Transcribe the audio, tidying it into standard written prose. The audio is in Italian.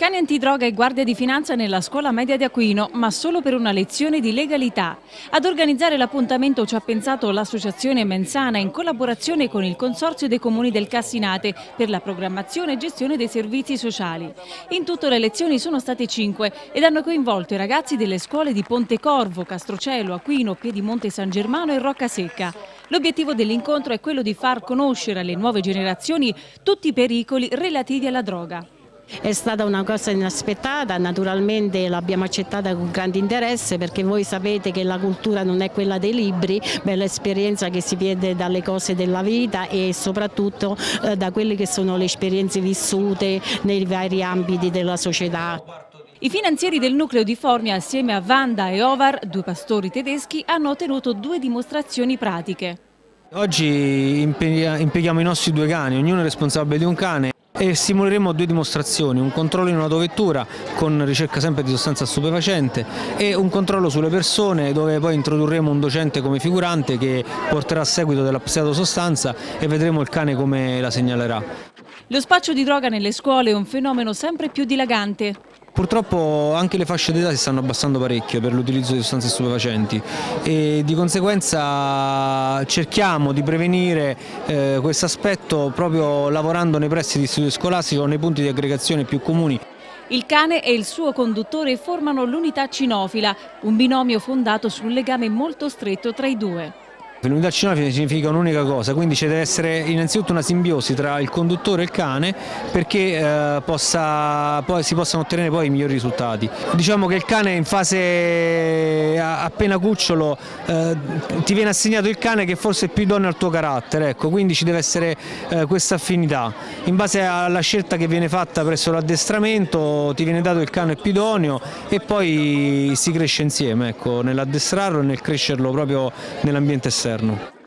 Cani antidroga e guardia di finanza nella scuola media di Aquino, ma solo per una lezione di legalità. Ad organizzare l'appuntamento ci ha pensato l'associazione Mensana in collaborazione con il Consorzio dei Comuni del Cassinate per la programmazione e gestione dei servizi sociali. In tutto le lezioni sono state 5 ed hanno coinvolto i ragazzi delle scuole di Pontecorvo, Castrocelo, Aquino, Piedimonte San Germano e Roccasecca. L'obiettivo dell'incontro è quello di far conoscere alle nuove generazioni tutti i pericoli relativi alla droga. È stata una cosa inaspettata, naturalmente l'abbiamo accettata con grande interesse perché voi sapete che la cultura non è quella dei libri, ma è l'esperienza che si vede dalle cose della vita e soprattutto da quelle che sono le esperienze vissute nei vari ambiti della società. I finanzieri del nucleo di Formia assieme a Wanda e Ovar, due pastori tedeschi, hanno tenuto 2 dimostrazioni pratiche. Oggi impieghiamo i nostri 2 cani, ognuno è responsabile di un cane. E simuleremo 2 dimostrazioni, un controllo in un'autovettura con ricerca sempre di sostanza stupefacente e un controllo sulle persone dove poi introdurremo un docente come figurante che porterà a seguito della pseudosostanza e vedremo il cane come la segnalerà. Lo spaccio di droga nelle scuole è un fenomeno sempre più dilagante. Purtroppo anche le fasce d'età si stanno abbassando parecchio per l'utilizzo di sostanze stupefacenti e di conseguenza cerchiamo di prevenire questo aspetto proprio lavorando nei pressi di istituti scolastici o nei punti di aggregazione più comuni. Il cane e il suo conduttore formano l'unità cinofila, un binomio fondato su un legame molto stretto tra i due. L'unità cinofila significa un'unica cosa, quindi ci deve essere innanzitutto una simbiosi tra il conduttore e il cane perché si possano ottenere poi i migliori risultati. Diciamo che il cane in fase appena cucciolo ti viene assegnato il cane che forse è più idoneo al tuo carattere, ecco, quindi ci deve essere questa affinità. In base alla scelta che viene fatta presso l'addestramento ti viene dato il cane più idoneo e poi si cresce insieme, ecco, nell'addestrarlo e nel crescerlo proprio nell'ambiente esterno.